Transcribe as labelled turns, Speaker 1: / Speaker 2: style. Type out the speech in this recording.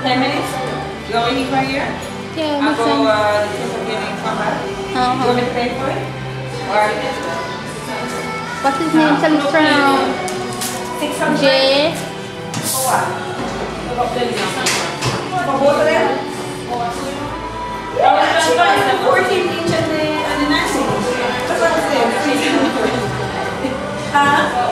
Speaker 1: 10 minutes? You already right here?
Speaker 2: Yeah,
Speaker 1: I'll
Speaker 2: listen.
Speaker 1: go the kids are getting come back. You want me to pay for it? Or
Speaker 2: What's his name? Salistron.
Speaker 1: 600?
Speaker 2: J.
Speaker 1: For what? For both of them? Yeah, she buys the 14 inch and the 19 inch. That's what I'm saying. Huh?